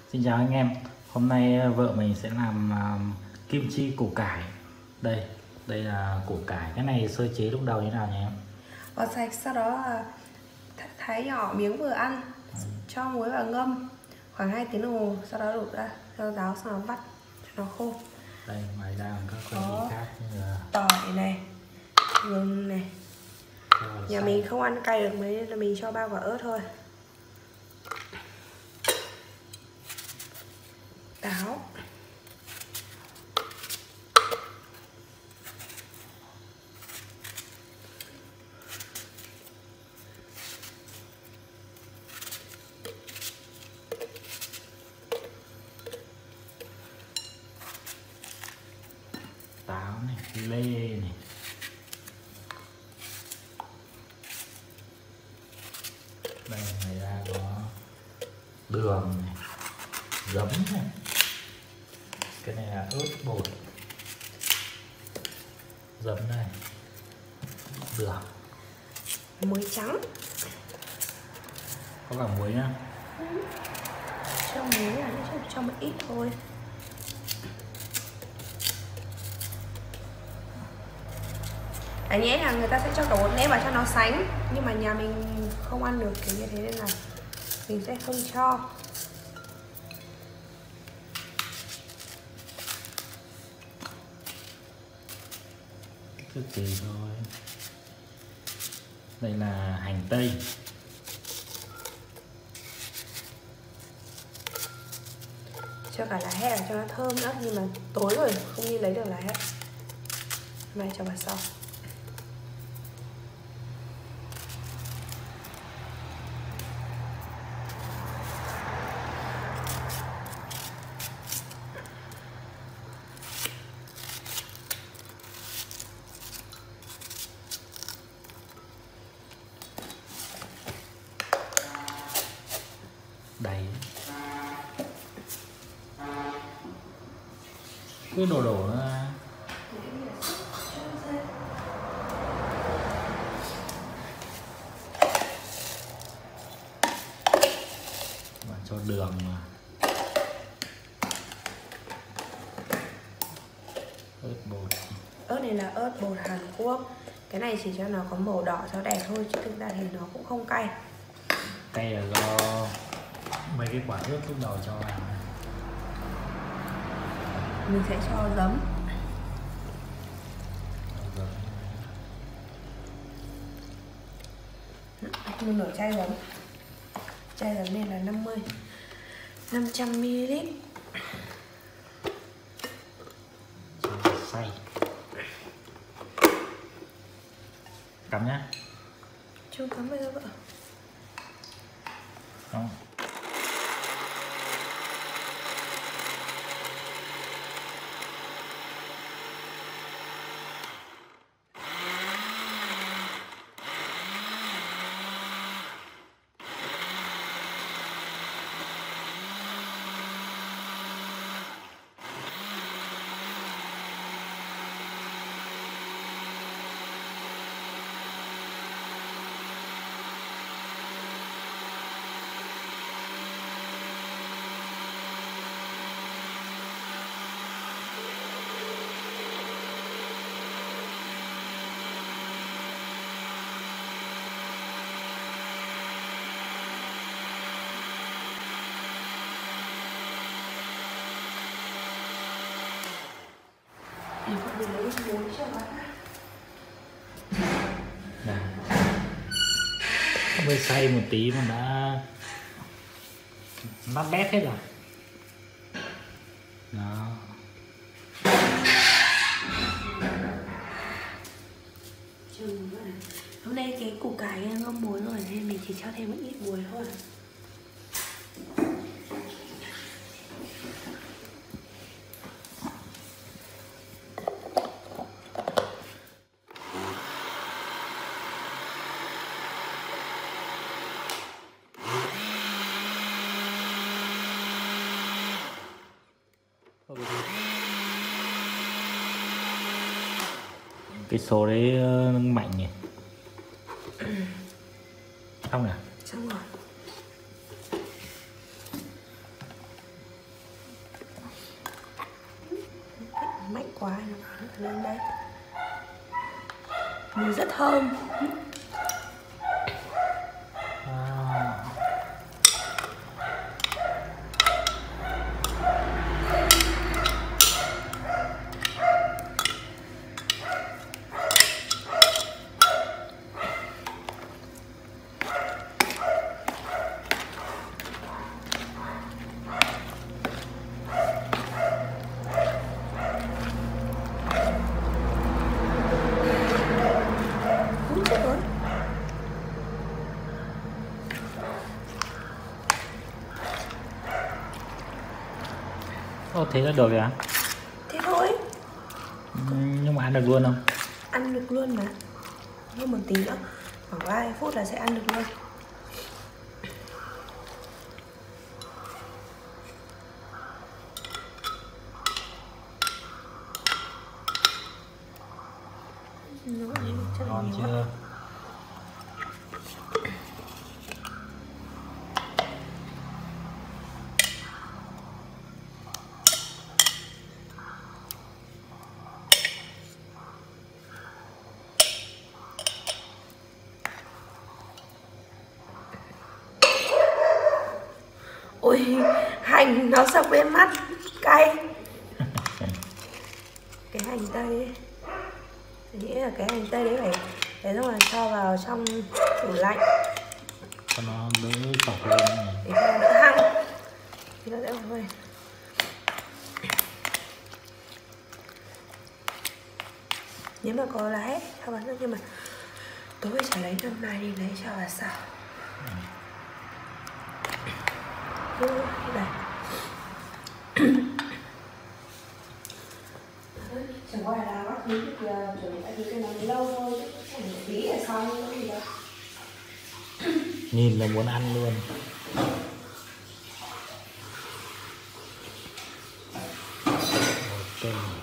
Xin chào anh em. Hôm nay vợ mình sẽ làm kim chi củ cải. Đây là củ cải. Cái này sơ chế lúc đầu như nào nhỉ em? Gọt sạch, sau đó thái nhỏ miếng vừa ăn, cho muối vào ngâm khoảng 2 tiếng đồng hồ, sau đó đổ ra cho ráo, sau đó vắt cho nó khô. Đây, ngoài ra còn các gia vị khác như là tỏi này, gừng này. Nhà mình không ăn cay được mấy nên là mình cho 3 quả ớt thôi. Táo, này, lê này. Đây, ngoài ra có đường này, giấm này. Cái này là ớt bột, giấm này, đường, muối trắng. có cả muối nhá. Cho muối là cho một ít thôi. Nhẽ là người ta sẽ cho cả bột nêm vào cho nó sánh, nhưng mà nhà mình không ăn được kiểu như thế nên là mình sẽ không cho. Cực kỳ thôi. Đây là hành tây, cho cả lá hẹ cho nó thơm nữa, nhưng mà tối rồi không đi lấy được lá hẹ, mai cho vào sau. đầy cứ đổ ra. Và cho đường mà. Ớt bột. Ớt này là ớt bột Hàn Quốc. Cái này chỉ cho nó có màu đỏ cho đẹp thôi, chứ thực ra thì nó cũng không cay. Cay là do mấy cái quả ớt lúc đầu cho vào. Mình sẽ cho giấm. Một nửa chai giấm. Chai giấm này là 500ml. Xay. Cắm nhá. Chưa cắm bây giờ vợ. Không. Mình lấy muối cho nó. Này. Mới xay một tí mà đã nát bét hết rồi. Đó. Hôm nay cái củ cải ngâm muối rồi nên mình chỉ cho thêm một ít muối thôi. Cái số đấy mạnh nhỉ. Xong rồi. Xong rồi. quá nó lên đây. Mùi rất thơm. Ồ, thế là được rồi à? Thế thôi. Nhưng mà ăn được luôn không? Ăn được luôn mà. Nhưng một tí nữa, khoảng 3 phút là sẽ ăn được luôn. Ngon chưa? Ôi, hành nó sọc lên mắt, cay. Cái hành tây ấy, tôi nghĩ là cái hành tây đấy phải để xong rồi cho vào trong tủ lạnh Cho nó đỡ sọc lên này. để cho nó đỡ hăng thì nó sẽ phải. Nếu mà có lá hết cho vào nước, nhưng mà tối chả lấy năm nay đi lấy cho vào sao. Đây. Chẳng qua là bắt tí thì chuẩn bị tí cho nó lâu thôi, chứ một tí là xong nữa gì đâu. Nhìn là muốn ăn luôn. Ok.